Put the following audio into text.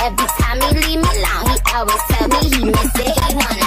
Every time he leave me alone, he always tell me he miss it. He wanna